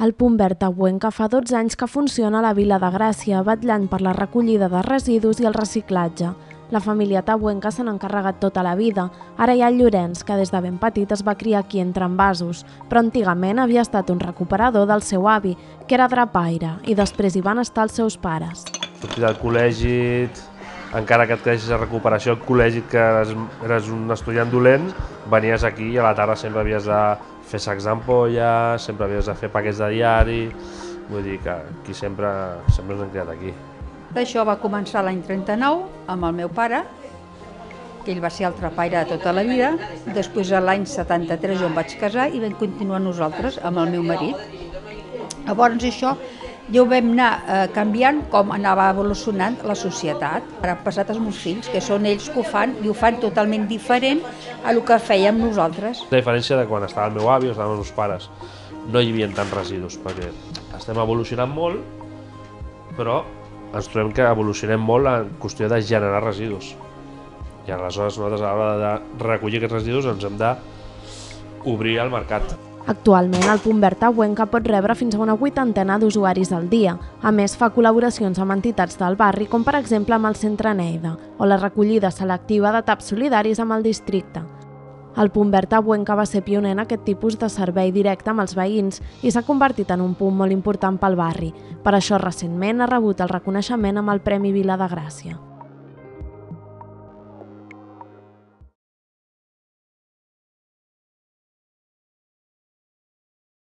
El Punt Verd a Cuenca fa 12 anys que funciona a la Vila de Gràcia, vetllant per la recollida de residus i el reciclatge. La família Tabuenca se n'ha encarregat tota la vida. Ara hi ha el Llorenç, que des de ben petit es va criar aquí entre envasos, però antigament havia estat un recuperador del seu avi, que era drapaire, i després hi van estar els seus pares. Sortir del col·legi, encara que et quedessis a recuperació al col·legi, que eres un estudiant dolent, venies aquí i a la tarda sempre havies de fer sacs d'ampolla, sempre havies de fer paquets de diari, vull dir que aquí sempre ens hem quedat aquí. Això va començar l'any 39 amb el meu pare, que ell va ser el trapaire de tota la vida. Després l'any 73 jo em vaig casar i vam continuar nosaltres amb el meu marit. Llavors això ja ho vam anar canviant com anava evolucionant la societat. Ara han passat els meus fills, que són ells que ho fan i ho fan totalment diferent a el que fèiem nosaltres. La diferència de quan estava el meu avi o estaven els meus pares, no hi havia tants residus, perquè estem evolucionant molt, però ens trobem que evolucionem molt en qüestió de generar residus. I aleshores nosaltres a l'hora de recollir aquests residus ens hem d'obrir al mercat. Actualment, el Punt Verd a Cuenca pot rebre fins a una 80 d'usuaris al dia. A més, fa col·laboracions amb entitats del barri, com per exemple amb el Centre Neida, o la recollida selectiva de taps solidaris amb el districte. El Punt Verd a Cuenca va ser pioner en aquest tipus de servei directe amb els veïns i s'ha convertit en un punt molt important pel barri. Per això, recentment ha rebut el reconeixement amb el Premi Vila de Gràcia.